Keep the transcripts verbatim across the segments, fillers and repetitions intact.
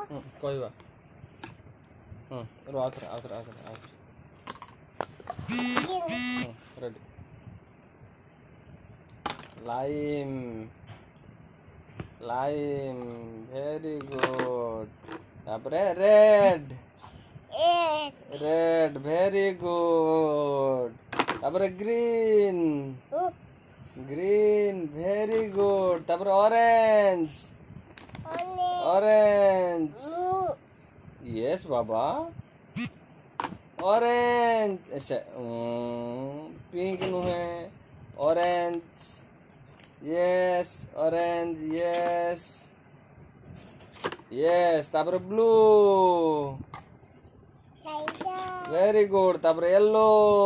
कहवा रो आउथरे आउथरे आउथरे आउथरे ready lime lime very good तापरे रेड रेड वेरी गुड तापरे ग्रीन ग्रीन वेरी गुड तापरे ऑरेंज ऑरेंज यस बाबा ऑरेंज ऐसे पिंक नुहे orange yes orange yes yes तापरे ब्लू वेरी गुड तापरे येलो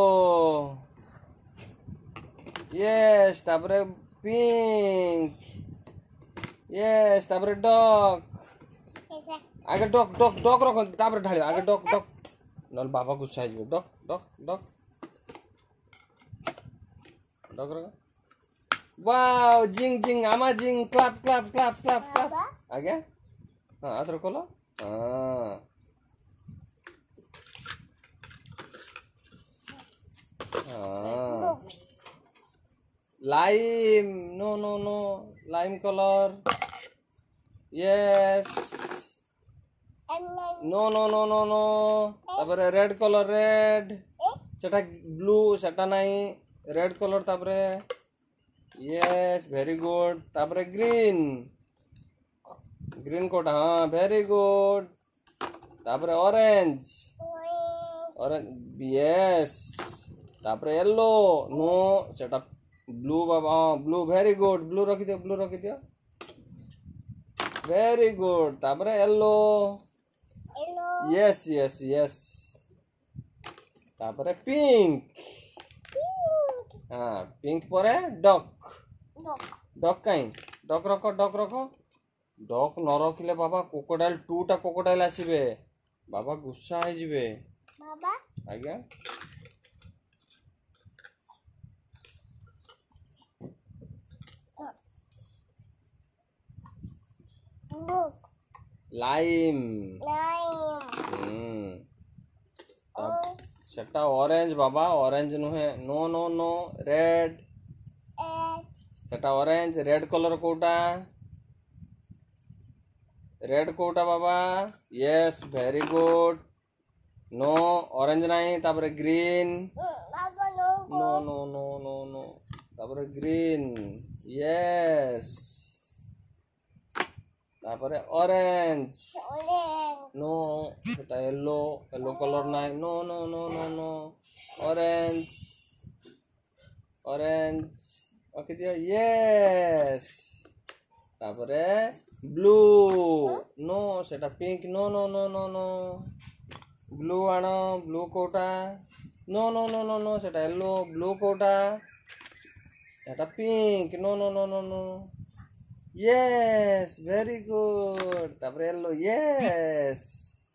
यस तापरे पिंक यस तापरे डॉग आगे डॉग डॉग डॉग रखो तापरे ढालियो आगे डॉग डॉग नल बाबा गुस्सा हो डॉग डॉग डॉग डॉग रखो वाओ जिंग जिंग आमा जिंग clap clap clap clap clap आगे हां आदर खोलो हां हां lime no no no lime colour yes no no no no no तापरे रेड कलर रेड सेटा ब्लू सेटा नहीं रेड कलर तापरे यस वेरी गुड तापरे ग्रीन ग्रीन कोटा हाँ वेरी गुड तापरे ऑरेंज ऑरेंज यस तापरे येलो नो सेटा ब्लू बाबा हाँ ब्लू वेरी गुड ब्लू रखी दियो ब्लू रखी दियो वेरी गुड तापरे येलो यस यस यस तापरे पिंक हाँ पिंक परे डक डक कहीं डक रखो डक रखो डक न रखिले बाबा कोकोडाइल टू टा कोकोडाइल आसीबे बाबा गुस्सा है जिबे बाबा आज्ञा लाइम लाइम हम्म सेटा ऑरेंज बाबा ऑरेंज नुहे नो नो नो रेड सेटा ऑरेंज रेड कलर कोटा रेड कोटा बाबा yes very good no orange नहीं तापरे green no no no no no तापरे ग्रीन यस तापरे ऑरेंज नो सेटा येलो येलो कलर नहीं no no no no no orange orange okay दियो यस तापरे ब्लू नो सेटा pink no no no no no blue आनो blue कोटा no no no no no सेटा yellow blue कोटा सेटा pink no no no no no yes very good तापरे yellow yes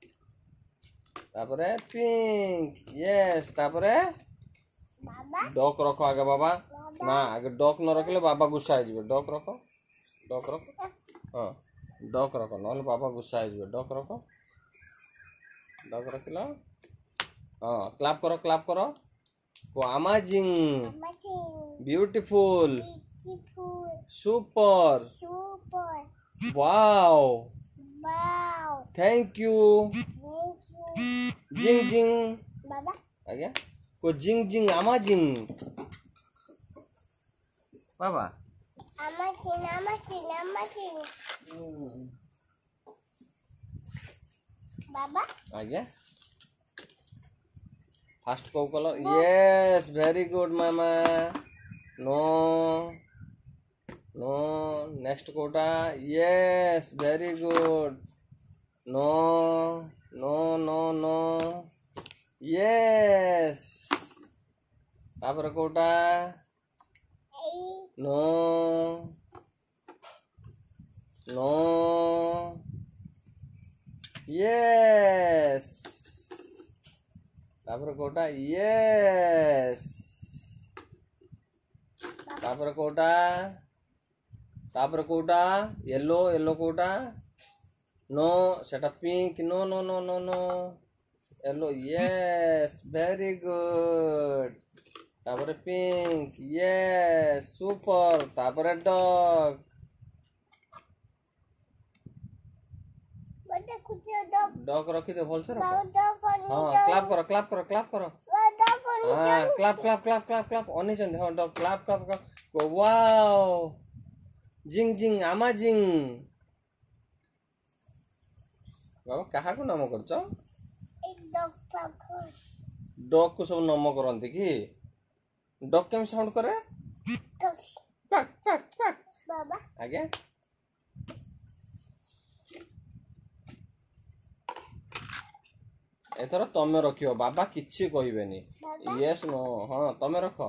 तापरे पिंक यस तापरे डॉक रखो आगे बाबा ना आगे डॉक न रखले बाबा गुस्सा हो जिवे डॉक रखो डॉक रखो हाँ डॉक रखो नहले बाबा गुस्सा हो जिवे डॉक रखो डॉक रखिला हाँ क्लैप करो क्लैप करो को amazing beautiful super super wow wow thank you जिंग जिंग बाबा आज्ञा को जिंग जिंग अमेजिंग बाबा अमेजिंग अमेजिंग अमेजिंग बाबा आज्ञा फास्ट को कलर यस वेरी गुड मामा नो नो नेक्स्ट कोटा yes very good no no no no yes तापर कोटा नो नो यस तापर कोटा यस तापर कोटा तापर कोटा येलो येलो कोटा नो सेटा pink no no no no no yellow yes very good तापर पिंक यस सुपर तापर डॉग डॉग रखी दे भल से रख हाँ क्लैप करो क्लैप करो क्लैप करो हाँ clap clap clap clap clap ओनी चंद हाँ dog clap clap clap wow जिंग जिंग आमा जिंग बाबा कहा को नाम करछ डॉग को सब नाम करंती की डॉग केम साउंड करे पक पक पक बाबा आगे एथर तमे रखियो बाबा किछि कहबेनी यस नो हाँ तमे रख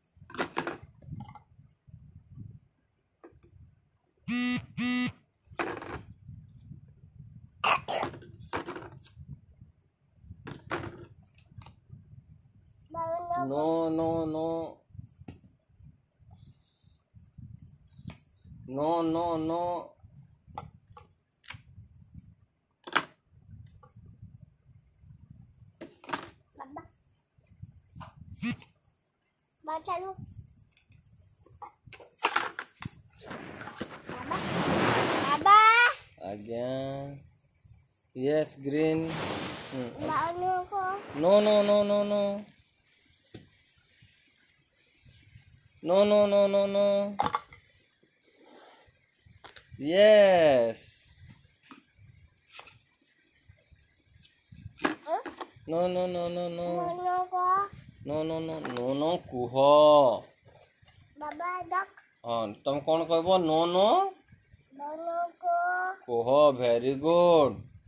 no no no no no no चालू बाबा आज्ञा यस ग्रीन को no no no no no no no no no no yes no no no no no को no no no no no कुह बाबा डक हाँ तुम कौन कहबो नो नो दोनों को कुह वेरी गुड